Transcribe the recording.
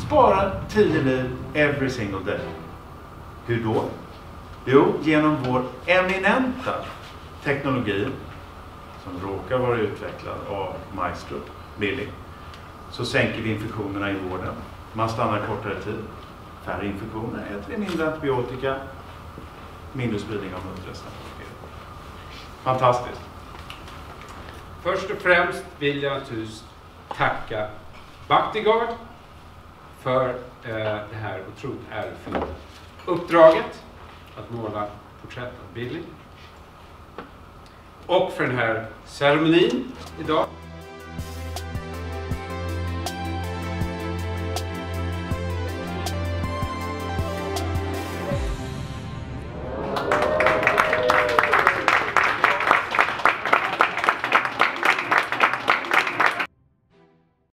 Spara 10 liv every single day. Hur då? Jo, genom vår eminenta teknologi som råkar vara utvecklad av Maestro, Billy, så sänker vi infektionerna i vården. Man stannar kortare tid, färre infektioner, äter mindre antibiotika, mindre spridning av multiresistent bakterier. Fantastiskt! Först och främst vill jag naturligtvis tacka Bactiguard för det här otroligt ärofyllda uppdraget att måla porträtt av Billy. Och för den här ceremonin idag.